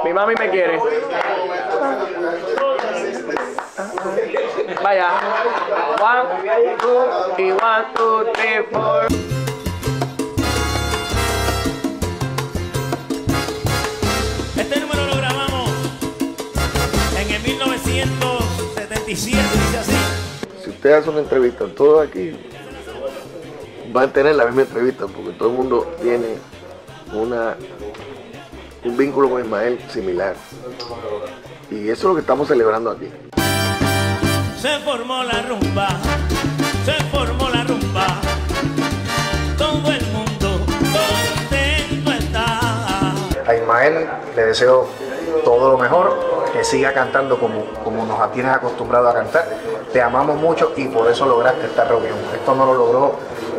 Mi mami me quiere. Vaya. 1, 2 y 1, 2, 3, 4. Este número lo grabamos en el 1977, dice así. Si usted hace una entrevista, todos aquí van a tener la misma entrevista porque todo el mundo tiene un vínculo con Ismael similar. Y eso es lo que estamos celebrando aquí. Se formó la rumba, se formó la rumba. Todo el mundo contento está. A Ismael le deseo todo lo mejor, que siga cantando como nos tienes acostumbrado a cantar. Te amamos mucho y por eso lograste esta reunión. Esto no lo logró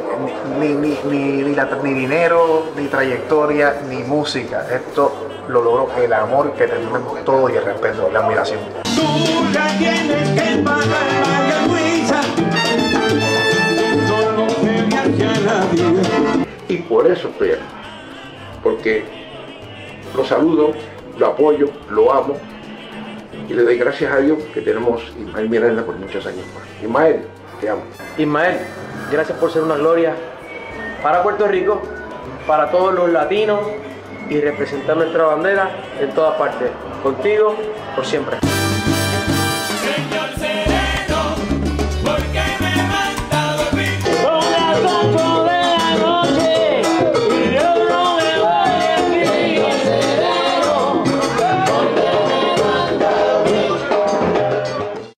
ni dinero, ni trayectoria, ni música. Esto lo logró el amor que tenemos todos y el respeto, la admiración. Tú la tienes que pagar, María Luisa. No se me hace la vida. Y por eso estoy aquí. Porque lo saludo, lo apoyo, lo amo. Y le doy gracias a Dios que tenemos a Ismael Miranda por muchos años más. Ismael, te amo. Ismael, gracias por ser una gloria para Puerto Rico, para todos los latinos y representar nuestra bandera en todas partes. Contigo, por siempre.